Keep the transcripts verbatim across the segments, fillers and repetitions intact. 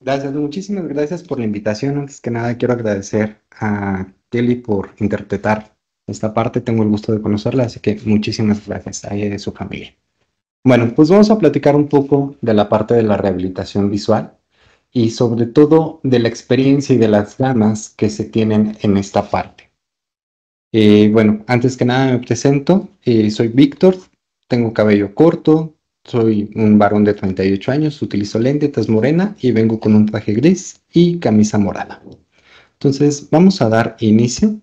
Gracias, muchísimas gracias por la invitación. Antes que nada, quiero agradecer a Kelly por interpretar esta parte. Tengo el gusto de conocerla, así que muchísimas gracias a ella y a su familia. Bueno, pues vamos a platicar un poco de la parte de la rehabilitación visual y sobre todo de la experiencia y de las ganas que se tienen en esta parte. Eh, bueno, antes que nada me presento. Eh, soy Víctor, tengo cabello corto, soy un varón de treinta y ocho años, utilizo lente, tez morena y vengo con un traje gris y camisa morada. Entonces, vamos a dar inicio,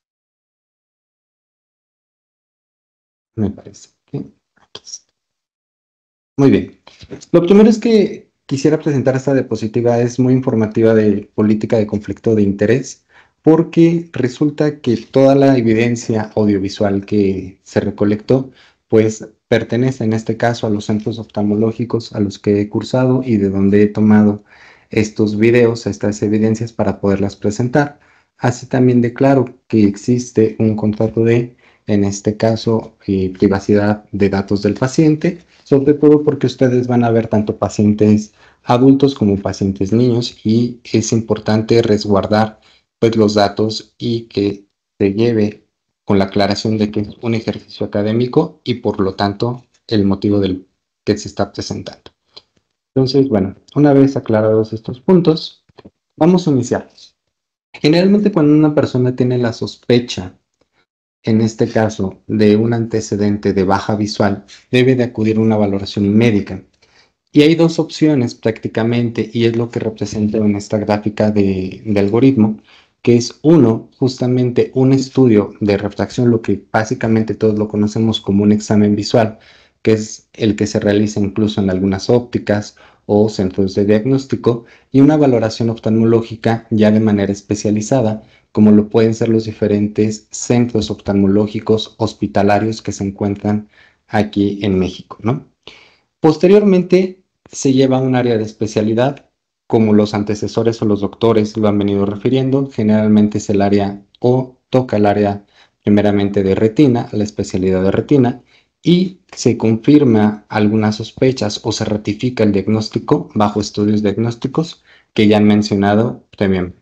me parece que aquí está. Muy bien. Lo primero es que quisiera presentar esta diapositiva, es muy informativa de política de conflicto de interés, porque resulta que toda la evidencia audiovisual que se recolectó, pues pertenece en este caso a los centros oftalmológicos a los que he cursado y de donde he tomado estos videos, estas evidencias para poderlas presentar. Así también declaro que existe un contrato de, en este caso, eh, privacidad de datos del paciente, sobre todo porque ustedes van a ver tanto pacientes adultos como pacientes niños y es importante resguardar pues los datos y que se lleve con la aclaración de que es un ejercicio académico y por lo tanto el motivo del que se está presentando. Entonces, bueno, una vez aclarados estos puntos, vamos a iniciar. Generalmente cuando una persona tiene la sospecha, en este caso, de un antecedente de baja visual, debe de acudir a una valoración médica. Y hay dos opciones prácticamente, y es lo que represento en esta gráfica de, de algoritmo, que es uno, justamente un estudio de refracción, lo que básicamente todos lo conocemos como un examen visual, que es el que se realiza incluso en algunas ópticas o centros de diagnóstico, y una valoración oftalmológica ya de manera especializada, como lo pueden ser los diferentes centros oftalmológicos hospitalarios que se encuentran aquí en México, ¿no? Posteriormente se lleva a un área de especialidad, como los antecesores o los doctores lo han venido refiriendo. Generalmente es el área o toca el área primeramente de retina, la especialidad de retina, y se confirma algunas sospechas o se ratifica el diagnóstico bajo estudios diagnósticos que ya han mencionado previamente.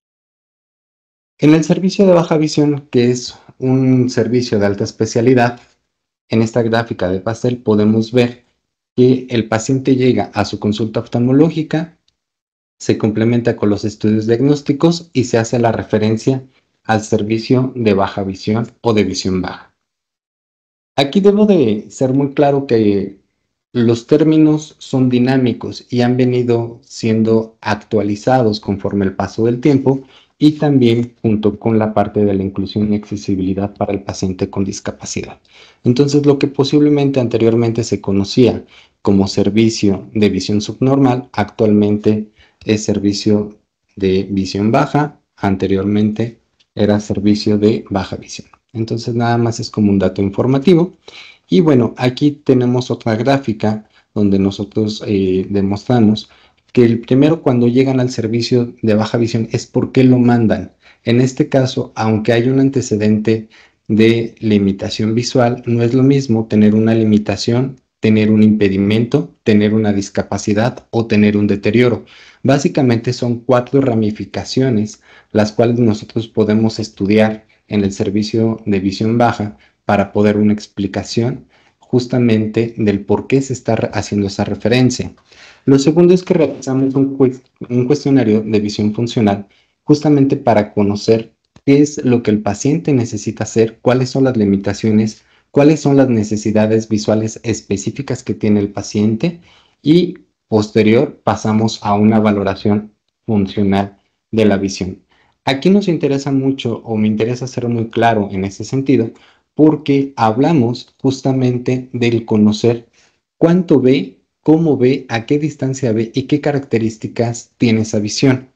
En el servicio de baja visión, que es un servicio de alta especialidad, en esta gráfica de pastel podemos ver que el paciente llega a su consulta oftalmológica, se complementa con los estudios diagnósticos y se hace la referencia al servicio de baja visión o de visión baja. Aquí debo de ser muy claro que los términos son dinámicos y han venido siendo actualizados conforme el paso del tiempo y también junto con la parte de la inclusión y accesibilidad para el paciente con discapacidad. Entonces, lo que posiblemente anteriormente se conocía como servicio de visión subnormal, actualmente es servicio de visión baja, anteriormente era servicio de baja visión. Entonces, nada más es como un dato informativo. Y bueno, aquí tenemos otra gráfica donde nosotros eh, demostramos que el primero cuando llegan al servicio de baja visión es por qué lo mandan. En este caso, aunque hay un antecedente de limitación visual, no es lo mismo tener una limitación, tener un impedimento, tener una discapacidad o tener un deterioro. Básicamente son cuatro ramificaciones las cuales nosotros podemos estudiar en el servicio de visión baja para poder una explicación justamente del por qué se está haciendo esa referencia. Lo segundo es que realizamos un, un cuestionario de visión funcional justamente para conocer qué es lo que el paciente necesita hacer, cuáles son las limitaciones, cuáles son las necesidades visuales específicas que tiene el paciente y posterior pasamos a una valoración funcional de la visión. Aquí nos interesa mucho o me interesa ser muy claro en ese sentido porque hablamos justamente del conocer cuánto ve, cómo ve, a qué distancia ve y qué características tiene esa visión.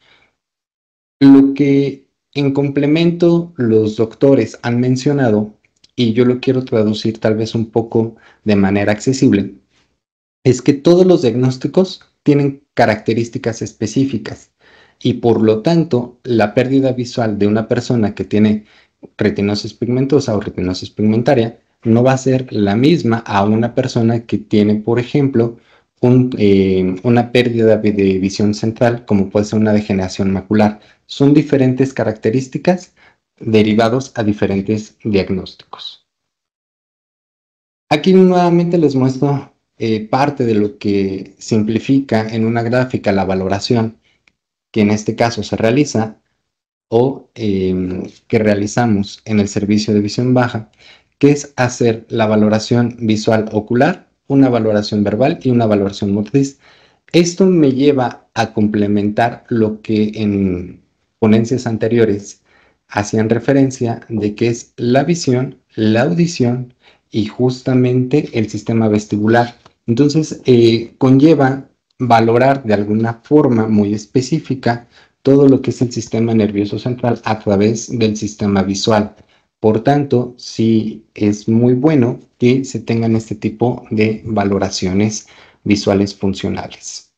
Lo que en complemento los doctores han mencionado, y yo lo quiero traducir tal vez un poco de manera accesible, es que todos los diagnósticos tienen características específicas y por lo tanto la pérdida visual de una persona que tiene retinosis pigmentosa o retinosis pigmentaria no va a ser la misma a una persona que tiene, por ejemplo, un, eh, una pérdida de visión central, como puede ser una degeneración macular. Son diferentes características derivados a diferentes diagnósticos. Aquí nuevamente les muestro eh, parte de lo que simplifica en una gráfica la valoración que en este caso se realiza o eh, que realizamos en el servicio de visión baja, que es hacer la valoración visual ocular, una valoración verbal y una valoración motriz. Esto me lleva a complementar lo que en ponencias anteriores hacían referencia de que es la visión, la audición y justamente el sistema vestibular. Entonces, eh, conlleva valorar de alguna forma muy específica todo lo que es el sistema nervioso central a través del sistema visual. Por tanto, sí es muy bueno que se tengan este tipo de valoraciones visuales funcionales.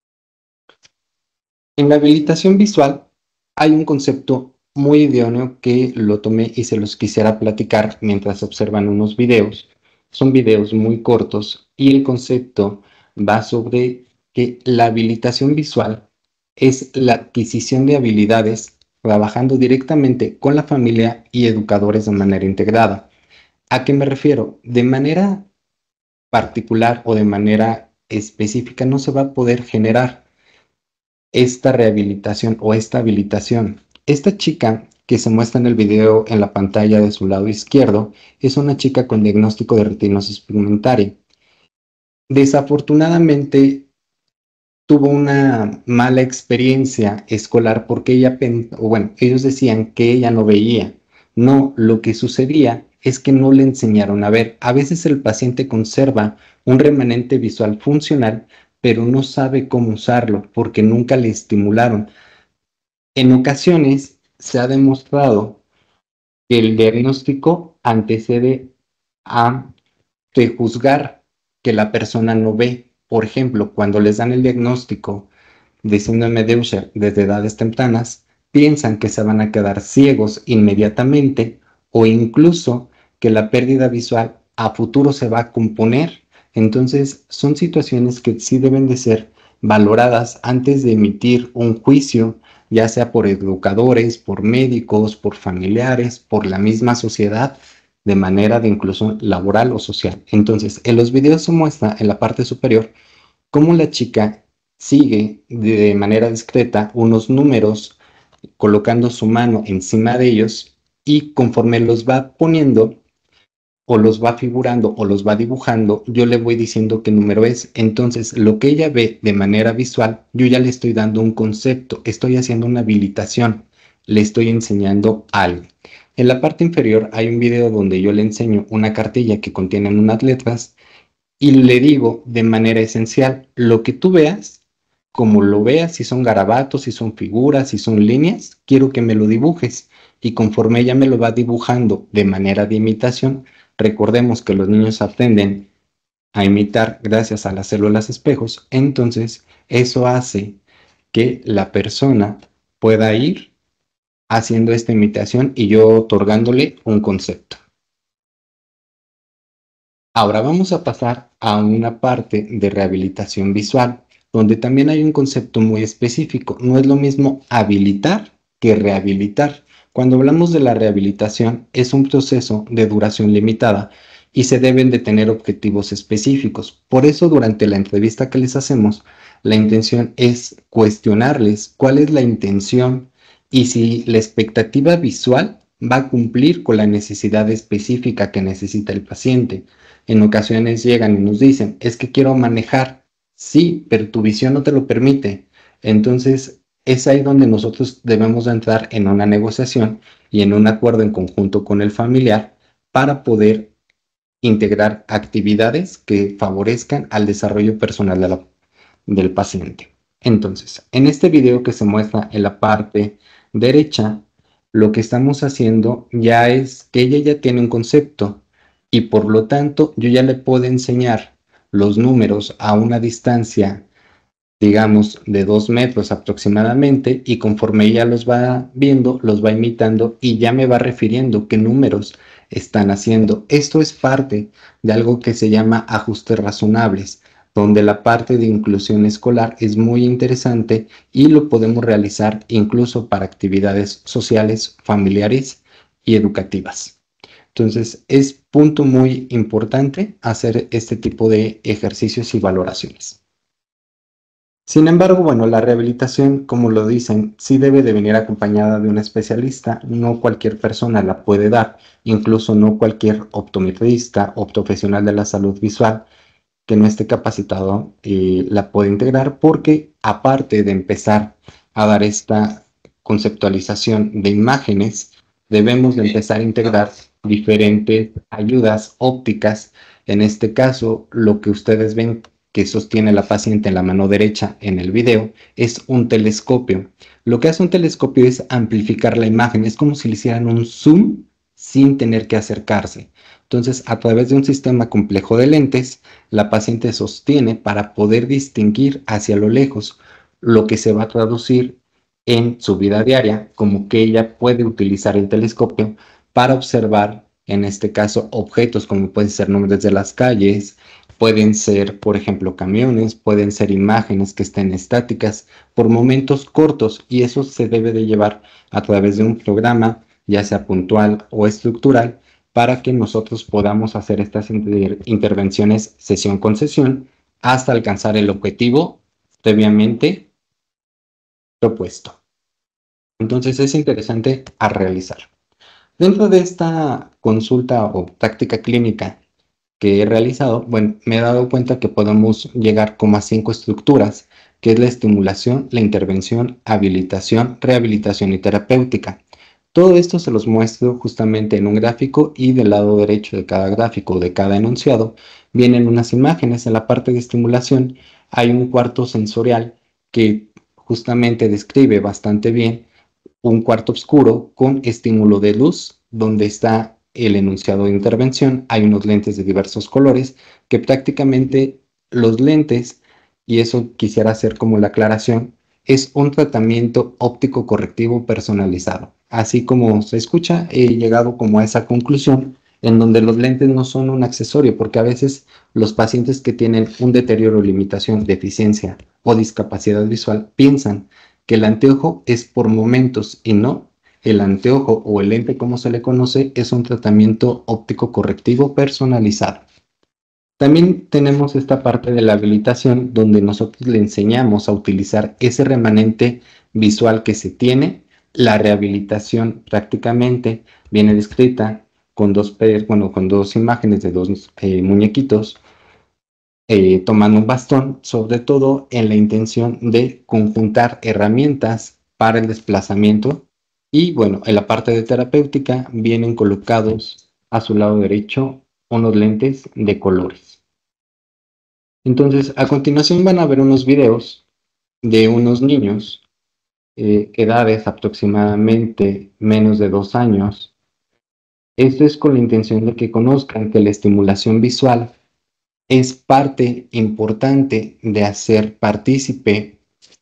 En la habilitación visual hay un concepto muy idóneo que lo tomé y se los quisiera platicar mientras observan unos videos. Son videos muy cortos y el concepto va sobre que la habilitación visual es la adquisición de habilidades trabajando directamente con la familia y educadores de manera integrada. ¿A qué me refiero? De manera particular o de manera específica no se va a poder generar esta rehabilitación o esta habilitación. Esta chica que se muestra en el video en la pantalla de su lado izquierdo es una chica con diagnóstico de retinosis pigmentaria. Desafortunadamente tuvo una mala experiencia escolar porque ella, bueno, ellos decían que ella no veía. No, lo que sucedía es que no le enseñaron a ver. A veces el paciente conserva un remanente visual funcional, pero no sabe cómo usarlo porque nunca le estimularon. En ocasiones se ha demostrado que el diagnóstico antecede a prejuzgar que la persona no ve. Por ejemplo, cuando les dan el diagnóstico de síndrome de Usher desde edades tempranas, piensan que se van a quedar ciegos inmediatamente o incluso que la pérdida visual a futuro se va a componer. Entonces, son situaciones que sí deben de ser valoradas antes de emitir un juicio, ya sea por educadores, por médicos, por familiares, por la misma sociedad, de manera de inclusión laboral o social. Entonces, en los videos se muestra en la parte superior cómo la chica sigue de manera discreta unos números colocando su mano encima de ellos y conforme los va poniendo o los va figurando o los va dibujando, yo le voy diciendo qué número es. Entonces, lo que ella ve de manera visual, yo ya le estoy dando un concepto, estoy haciendo una habilitación, le estoy enseñando algo. En la parte inferior hay un video donde yo le enseño una cartilla que contiene unas letras y le digo de manera esencial, lo que tú veas, como lo veas, si son garabatos, si son figuras, si son líneas, quiero que me lo dibujes. Y conforme ella me lo va dibujando de manera de imitación, recordemos que los niños aprenden a imitar gracias a las células espejos, entonces eso hace que la persona pueda ir haciendo esta imitación y yo otorgándole un concepto. Ahora vamos a pasar a una parte de rehabilitación visual, donde también hay un concepto muy específico. No es lo mismo habilitar que rehabilitar. Cuando hablamos de la rehabilitación, es un proceso de duración limitada y se deben de tener objetivos específicos. Por eso, durante la entrevista que les hacemos, la intención es cuestionarles cuál es la intención y si la expectativa visual va a cumplir con la necesidad específica que necesita el paciente. En ocasiones llegan y nos dicen, es que quiero manejar. Sí, pero tu visión no te lo permite. Entonces, es ahí donde nosotros debemos de entrar en una negociación y en un acuerdo en conjunto con el familiar para poder integrar actividades que favorezcan al desarrollo personal de la, del paciente. Entonces, en este video que se muestra en la parte derecha, lo que estamos haciendo ya es que ella ya tiene un concepto y por lo tanto yo ya le puedo enseñar los números a una distancia, digamos, de dos metros aproximadamente, y conforme ella los va viendo, los va imitando y ya me va refiriendo qué números están haciendo. Esto es parte de algo que se llama ajustes razonables. donde la parte de inclusión escolar es muy interesante y lo podemos realizar incluso para actividades sociales, familiares y educativas. Entonces, es punto muy importante hacer este tipo de ejercicios y valoraciones. Sin embargo, bueno, la rehabilitación, como lo dicen, sí debe de venir acompañada de un especialista. No cualquier persona la puede dar, incluso no cualquier optometrista o profesional de la salud visual que no esté capacitado eh, la puede integrar, porque aparte de empezar a dar esta conceptualización de imágenes, debemos de empezar a integrar diferentes ayudas ópticas. En este caso, lo que ustedes ven que sostiene la paciente en la mano derecha en el video es un telescopio. Lo que hace un telescopio es amplificar la imagen, es como si le hicieran un zoom sin tener que acercarse. Entonces, a través de un sistema complejo de lentes, la paciente sostiene para poder distinguir hacia lo lejos, lo que se va a traducir en su vida diaria, como que ella puede utilizar el telescopio para observar, en este caso, objetos como pueden ser nombres de las calles, pueden ser, por ejemplo, camiones, pueden ser imágenes que estén estáticas por momentos cortos, y eso se debe de llevar a través de un programa, ya sea puntual o estructural, para que nosotros podamos hacer estas inter intervenciones sesión con sesión hasta alcanzar el objetivo previamente propuesto. Entonces es interesante a realizar. Dentro de esta consulta o táctica clínica que he realizado, bueno, me he dado cuenta que podemos llegar como a cinco estructuras, que es la estimulación, la intervención, habilitación, rehabilitación y terapéutica. Todo esto se los muestro justamente en un gráfico, y del lado derecho de cada gráfico, de cada enunciado, vienen unas imágenes. En la parte de estimulación hay un cuarto sensorial que justamente describe bastante bien un cuarto oscuro con estímulo de luz, donde está el enunciado de intervención. Hay unos lentes de diversos colores que prácticamente los lentes, y eso quisiera hacer como la aclaración, es un tratamiento óptico correctivo personalizado. Así como se escucha, he llegado como a esa conclusión, en donde los lentes no son un accesorio, porque a veces los pacientes que tienen un deterioro, limitación, deficiencia o discapacidad visual piensan que el anteojo es por momentos, y no. El anteojo o el lente, como se le conoce, es un tratamiento óptico correctivo personalizado. También tenemos esta parte de la habilitación, donde nosotros le enseñamos a utilizar ese remanente visual que se tiene. La rehabilitación prácticamente viene descrita con dos, bueno, con dos imágenes de dos eh, muñequitos eh, tomando un bastón, sobre todo en la intención de conjuntar herramientas para el desplazamiento. Y bueno, en la parte de terapéutica vienen colocados a su lado derecho unos lentes de colores. Entonces, a continuación van a ver unos videos de unos niños, eh, edades aproximadamente menos de dos años. Esto es con la intención de que conozcan que la estimulación visual es parte importante de hacer partícipe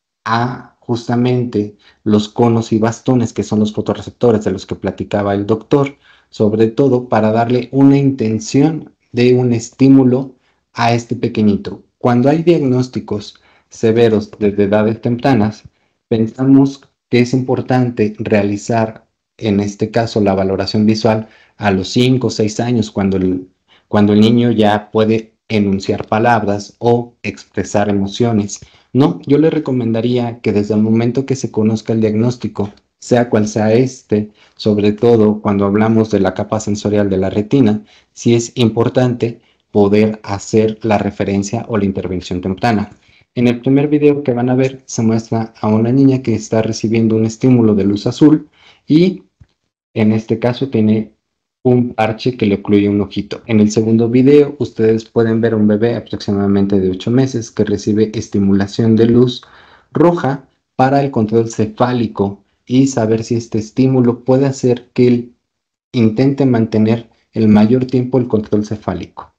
a justamente los conos y bastones, que son los fotorreceptores de los que platicaba el doctor, sobre todo para darle una intención de un estímulo a este pequeñito. Cuando hay diagnósticos severos desde edades tempranas, pensamos que es importante realizar, en este caso, la valoración visual a los cinco o seis años, cuando el, cuando el niño ya puede enunciar palabras o expresar emociones. No, yo le recomendaría que desde el momento que se conozca el diagnóstico, sea cual sea este, sobre todo cuando hablamos de la capa sensorial de la retina, sí es importante poder hacer la referencia o la intervención temprana. En el primer video que van a ver, se muestra a una niña que está recibiendo un estímulo de luz azul, y en este caso tiene un parche que le ocluye un ojito. En el segundo video ustedes pueden ver a un bebé aproximadamente de ocho meses que recibe estimulación de luz roja para el control cefálico y saber si este estímulo puede hacer que él intente mantener el mayor tiempo el control cefálico.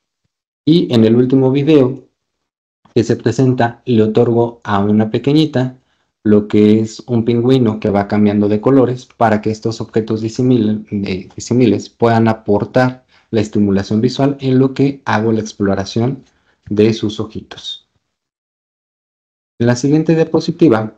Y en el último video que se presenta, le otorgo a una pequeñita lo que es un pingüino que va cambiando de colores para que estos objetos disímiles, eh, disímiles puedan aportar la estimulación visual, en lo que hago la exploración de sus ojitos. En la siguiente diapositiva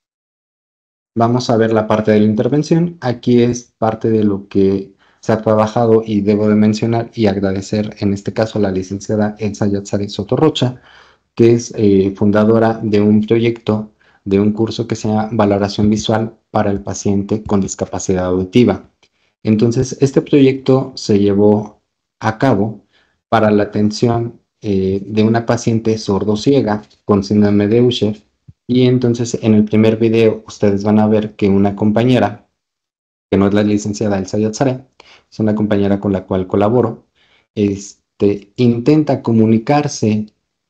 vamos a ver la parte de la intervención. Aquí es parte de lo que se ha trabajado y debo de mencionar y agradecer en este caso a la licenciada Elsa Yatzari Sotorrocha, que es eh, fundadora de un proyecto, de un curso que se llama Valoración Visual para el paciente con discapacidad auditiva. Entonces, este proyecto se llevó a cabo para la atención eh, de una paciente sordociega con síndrome de Usher. Y entonces, en el primer video, ustedes van a ver que una compañera, que no es la licenciada Elsa Yatzare, es una compañera con la cual colaboro, este, intenta comunicarse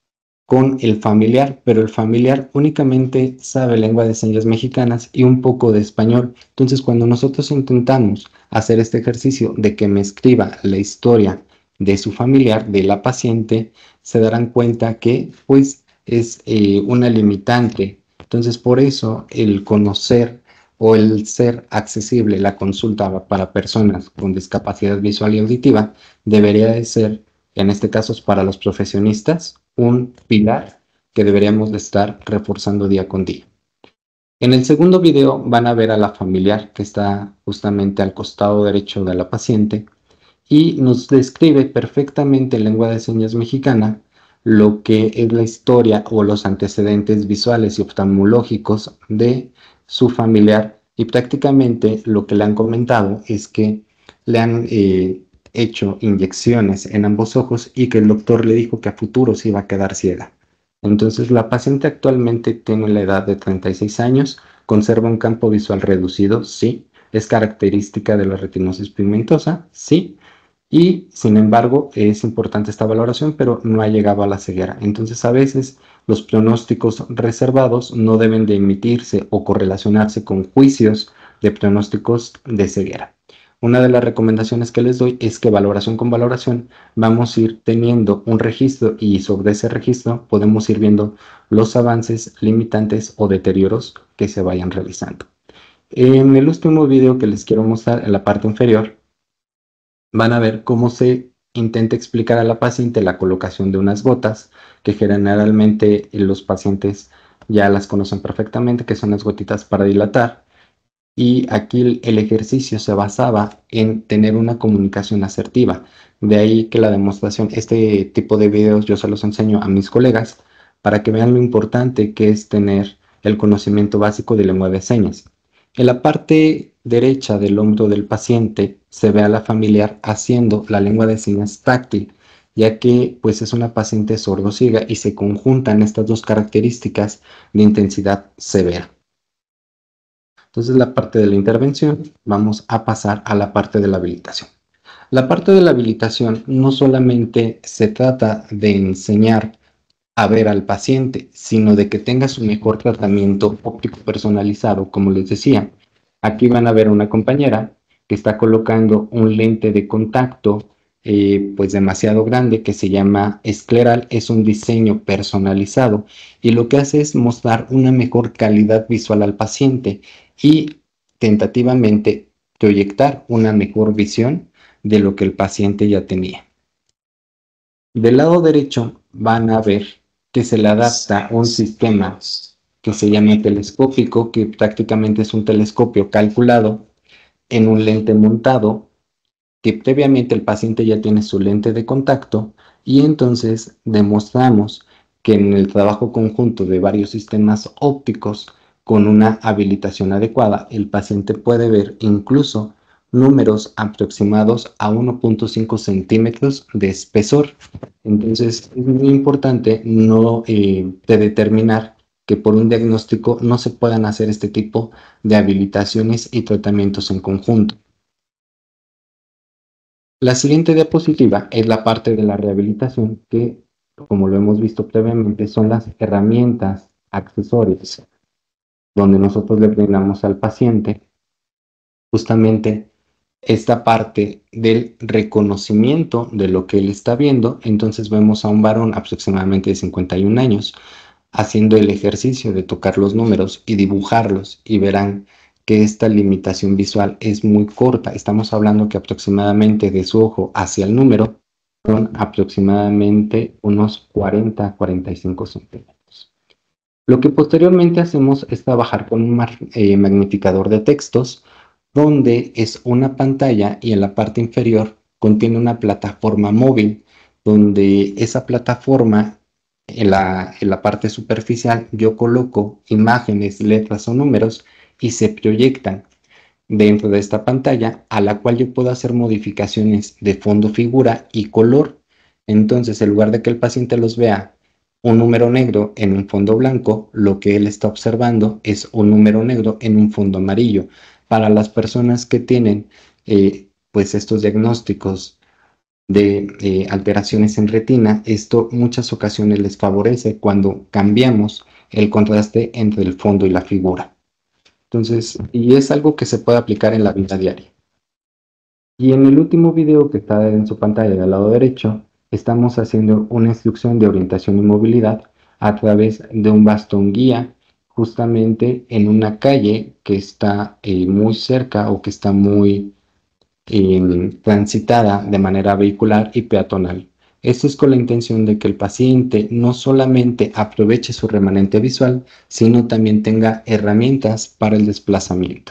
con el familiar, pero el familiar únicamente sabe lengua de señas mexicanas y un poco de español. Entonces, cuando nosotros intentamos hacer este ejercicio de que me escriba la historia de su familiar, de la paciente, se darán cuenta que pues es eh, una limitante. Entonces, por eso el conocer o el ser accesible, la consulta para personas con discapacidad visual y auditiva, debería de ser, en este caso es para los profesionistas, un pilar que deberíamos de estar reforzando día con día. En el segundo video van a ver a la familiar que está justamente al costado derecho de la paciente y nos describe perfectamente en lengua de señas mexicana lo que es la historia o los antecedentes visuales y oftalmológicos de su familiar, y prácticamente lo que le han comentado es que le han eh, hecho inyecciones en ambos ojos y que el doctor le dijo que a futuro se iba a quedar ciega. Entonces la paciente actualmente tiene la edad de treinta y seis años, conserva un campo visual reducido, sí, es característica de la retinosis pigmentosa, sí, y sin embargo es importante esta valoración, pero no ha llegado a la ceguera. Entonces a veces los pronósticos reservados no deben de emitirse o correlacionarse con juicios de pronósticos de ceguera. Una de las recomendaciones que les doy es que valoración con valoración vamos a ir teniendo un registro y sobre ese registro podemos ir viendo los avances, limitantes o deterioros que se vayan realizando. En el último video que les quiero mostrar en la parte inferior, van a ver cómo se intenta explicar a la paciente la colocación de unas gotas que generalmente los pacientes ya las conocen perfectamente, que son las gotitas para dilatar. Y aquí el ejercicio se basaba en tener una comunicación asertiva. De ahí que la demostración, este tipo de videos yo se los enseño a mis colegas para que vean lo importante que es tener el conocimiento básico de lengua de señas. En la parte derecha del hombro del paciente se ve a la familiar haciendo la lengua de señas táctil, ya que pues es una paciente sordociega y se conjuntan estas dos características de intensidad severa. Entonces, la parte de la intervención, vamos a pasar a la parte de la habilitación. La parte de la habilitación no solamente se trata de enseñar a ver al paciente, sino de que tenga su mejor tratamiento óptico personalizado, como les decía. Aquí van a ver una compañera que está colocando un lente de contacto eh, pues demasiado grande que se llama escleral, es un diseño personalizado y lo que hace es mostrar una mejor calidad visual al paciente y tentativamente proyectar una mejor visión de lo que el paciente ya tenía. Del lado derecho van a ver que se le adapta un sistema que se llama telescópico, que prácticamente es un telescopio calculado en un lente montado, que previamente el paciente ya tiene su lente de contacto y entonces demostramos que en el trabajo conjunto de varios sistemas ópticos con una habilitación adecuada, el paciente puede ver incluso números aproximados a uno punto cinco centímetros de espesor. Entonces es muy importante no eh, de determinar que por un diagnóstico no se puedan hacer este tipo de habilitaciones y tratamientos en conjunto. La siguiente diapositiva es la parte de la rehabilitación que, como lo hemos visto previamente, son las herramientas accesorias donde nosotros le brindamos al paciente justamente esta parte del reconocimiento de lo que él está viendo. Entonces vemos a un varón aproximadamente de cincuenta y un años haciendo el ejercicio de tocar los números y dibujarlos y verán que esta limitación visual es muy corta. Estamos hablando que aproximadamente de su ojo hacia el número son aproximadamente unos cuarenta a cuarenta y cinco centímetros. Lo que posteriormente hacemos es trabajar con un eh, magnificador de textos, donde es una pantalla y en la parte inferior contiene una plataforma móvil, donde esa plataforma, en la, en la parte superficial, yo coloco imágenes, letras o números y se proyectan dentro de esta pantalla, a la cual yo puedo hacer modificaciones de fondo, figura y color. Entonces, en lugar de que el paciente los vea un número negro en un fondo blanco, lo que él está observando es un número negro en un fondo amarillo. Para las personas que tienen eh, pues estos diagnósticos de eh, alteraciones en retina, esto muchas ocasiones les favorece cuando cambiamos el contraste entre el fondo y la figura. Entonces, y es algo que se puede aplicar en la vida diaria. Y en el último video que está en su pantalla del lado derecho, estamos haciendo una instrucción de orientación y movilidad a través de un bastón guía, justamente en una calle que está eh, muy cerca o que está muy eh, transitada de manera vehicular y peatonal. Esto es con la intención de que el paciente no solamente aproveche su remanente visual, sino también tenga herramientas para el desplazamiento.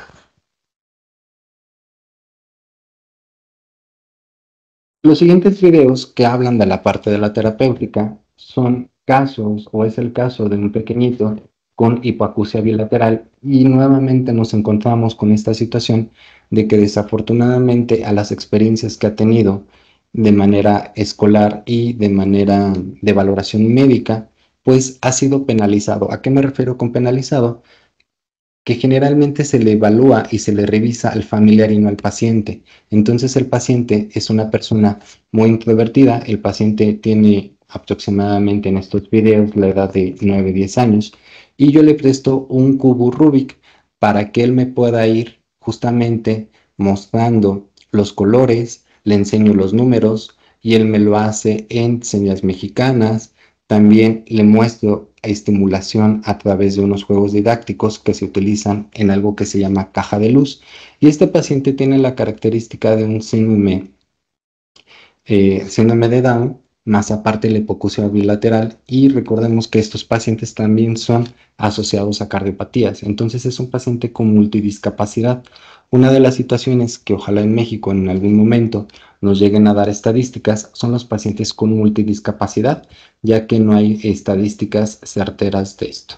Los siguientes videos que hablan de la parte de la terapéutica son casos, o es el caso de un pequeñito con hipoacusia bilateral, y nuevamente nos encontramos con esta situación de que desafortunadamente a las experiencias que ha tenido de manera escolar y de manera de valoración médica, pues ha sido penalizado. ¿A qué me refiero con penalizado? Que generalmente se le evalúa y se le revisa al familiar y no al paciente. Entonces el paciente es una persona muy introvertida, el paciente tiene aproximadamente en estos videos la edad de nueve a diez años, y yo le presto un cubo Rubik para que él me pueda ir justamente mostrando los colores, le enseño los números y él me lo hace en señas mexicanas. También le muestro estimulación a través de unos juegos didácticos que se utilizan en algo que se llama caja de luz. Y este paciente tiene la característica de un síndrome, eh, síndrome de Down, más aparte la hipoacusia bilateral. Y recordemos que estos pacientes también son asociados a cardiopatías. Entonces es un paciente con multidiscapacidad. Una de las situaciones que ojalá en México en algún momento nos lleguen a dar estadísticas son los pacientes con multidiscapacidad, ya que no hay estadísticas certeras de esto.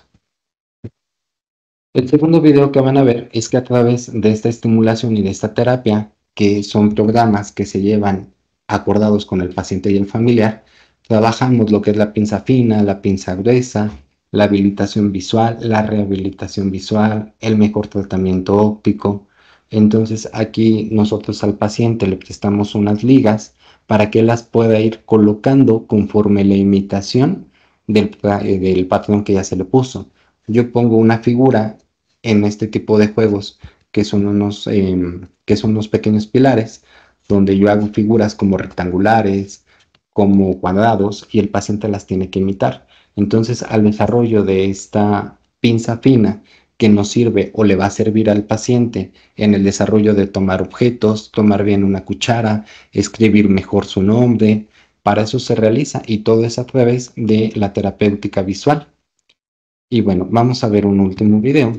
El segundo video que van a ver es que a través de esta estimulación y de esta terapia, que son programas que se llevan acordados con el paciente y el familiar, trabajamos lo que es la pinza fina, la pinza gruesa, la habilitación visual, la rehabilitación visual, el mejor tratamiento óptico. Entonces aquí nosotros al paciente le prestamos unas ligas para que las pueda ir colocando conforme la imitación del, del patrón que ya se le puso. Yo pongo una figura en este tipo de juegos que son unos, eh, que son unos pequeños pilares, donde yo hago figuras como rectangulares, como cuadrados, y el paciente las tiene que imitar. Entonces, al desarrollo de esta pinza fina que nos sirve o le va a servir al paciente en el desarrollo de tomar objetos, tomar bien una cuchara, escribir mejor su nombre, para eso se realiza, y todo es a través de la terapéutica visual. Y bueno, vamos a ver un último video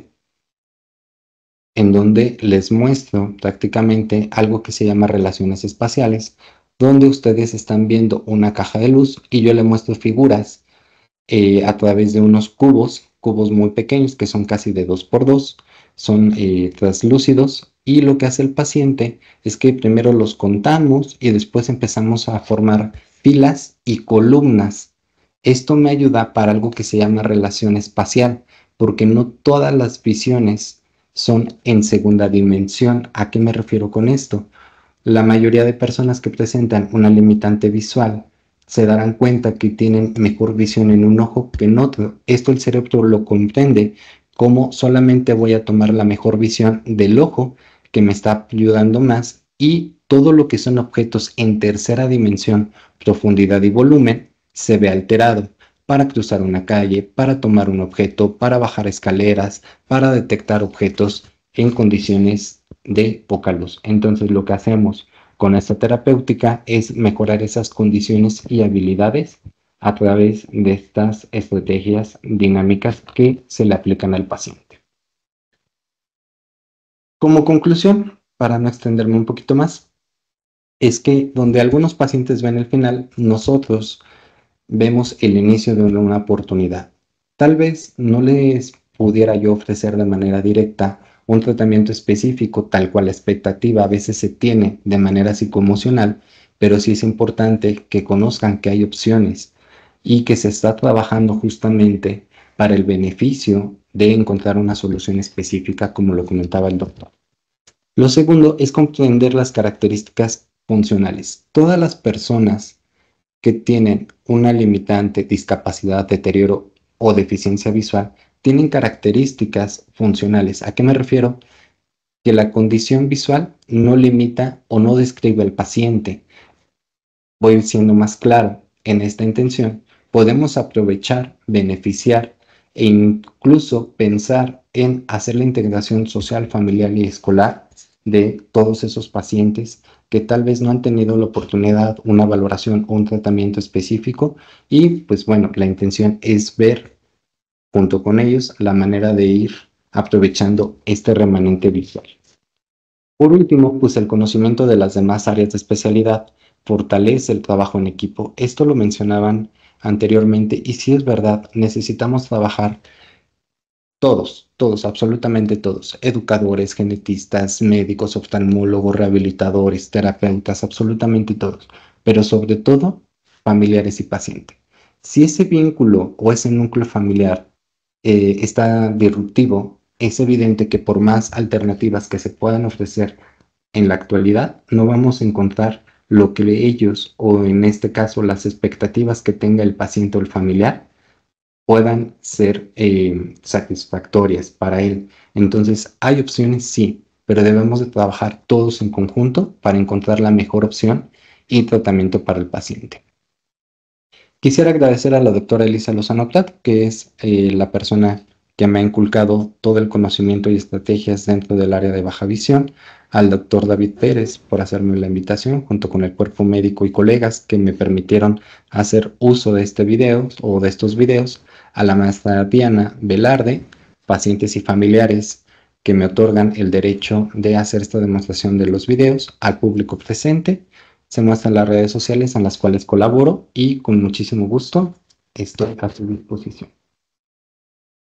en donde les muestro prácticamente algo que se llama relaciones espaciales, donde ustedes están viendo una caja de luz y yo le muestro figuras eh, a través de unos cubos, cubos muy pequeños que son casi de dos por dos, son eh, translúcidos, y lo que hace el paciente es que primero los contamos y después empezamos a formar filas y columnas. Esto me ayuda para algo que se llama relación espacial, porque no todas las visiones son en segunda dimensión. ¿A qué me refiero con esto? La mayoría de personas que presentan una limitante visual se darán cuenta que tienen mejor visión en un ojo que en otro. Esto el cerebro lo comprende como solamente voy a tomar la mejor visión del ojo que me está ayudando más, y todo lo que son objetos en tercera dimensión, profundidad y volumen, se ve alterado para cruzar una calle, para tomar un objeto, para bajar escaleras, para detectar objetos en condiciones de poca luz. Entonces lo que hacemos con esta terapéutica es mejorar esas condiciones y habilidades a través de estas estrategias dinámicas que se le aplican al paciente. Como conclusión, para no extenderme un poquito más, es que donde algunos pacientes ven el final, nosotros vemos el inicio de una oportunidad. Tal vez no les pudiera yo ofrecer de manera directa un tratamiento específico, tal cual la expectativa a veces se tiene de manera psicoemocional, pero sí es importante que conozcan que hay opciones y que se está trabajando justamente para el beneficio de encontrar una solución específica, como lo comentaba el doctor. Lo segundo es comprender las características funcionales. Todas las personas que tienen una limitante, discapacidad, deterioro o deficiencia visual tienen características funcionales. ¿A qué me refiero? Que la condición visual no limita o no describe al paciente. Voy siendo más claro en esta intención. Podemos aprovechar, beneficiar e incluso pensar en hacer la integración social, familiar y escolar de todos esos pacientes que tal vez no han tenido la oportunidad, una valoración o un tratamiento específico. Y pues bueno, la intención es ver junto con ellos la manera de ir aprovechando este remanente visual. Por último, pues el conocimiento de las demás áreas de especialidad fortalece el trabajo en equipo. Esto lo mencionaban anteriormente y sí es verdad, necesitamos trabajar todos, todos, absolutamente todos, educadores, genetistas, médicos, oftalmólogos, rehabilitadores, terapeutas, absolutamente todos, pero sobre todo familiares y pacientes. Si ese vínculo o ese núcleo familiar eh, está disruptivo, es evidente que por más alternativas que se puedan ofrecer en la actualidad, no vamos a encontrar lo que ellos, o en este caso las expectativas que tenga el paciente o el familiar, puedan ser eh, satisfactorias para él. Entonces, hay opciones, sí, pero debemos de trabajar todos en conjunto para encontrar la mejor opción y tratamiento para el paciente. Quisiera agradecer a la doctora Elisa Lozano Plat, que es eh, la persona que me ha inculcado todo el conocimiento y estrategias dentro del área de baja visión, al doctor David Pérez por hacerme la invitación, junto con el cuerpo médico y colegas que me permitieron hacer uso de este video o de estos videos, a la maestra Diana Velarde, pacientes y familiares que me otorgan el derecho de hacer esta demostración de los videos, al público presente. Se muestran las redes sociales en las cuales colaboro y con muchísimo gusto estoy a su disposición.